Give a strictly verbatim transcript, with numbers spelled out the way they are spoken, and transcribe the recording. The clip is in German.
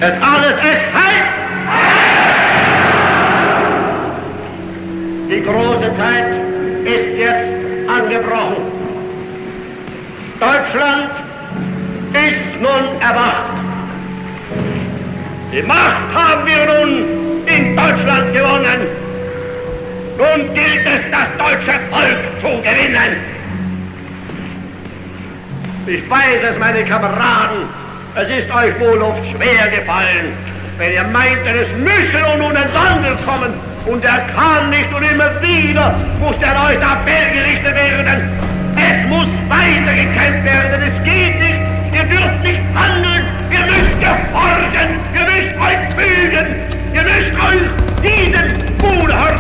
Das alles ist Zeit! Die große Zeit ist jetzt angebrochen. Deutschland ist nun erwacht. Die Macht haben wir nun in Deutschland gewonnen. Nun gilt es, das deutsche Volk zu gewinnen. Ich weiß es, meine Kameraden, es ist euch wohl oft schwer gefallen, wenn ihr meintet, es müsse nun ein Wandel kommen, und er kann nicht, und immer wieder muss der neue Appell gerichtet werden. Es muss weitergekämpft werden, es geht nicht, ihr dürft nicht handeln, ihr müsst gehorchen, ihr müsst euch fügen, ihr müsst euch diesen unheimlichen